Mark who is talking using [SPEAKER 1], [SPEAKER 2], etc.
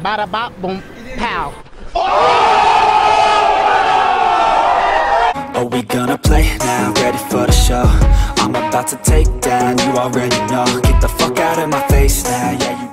[SPEAKER 1] Bada bop boom pow.
[SPEAKER 2] Are we gonna play now? Ready for the show? I'm about to take down, you already know. Get the fuck out of my face now, yeah,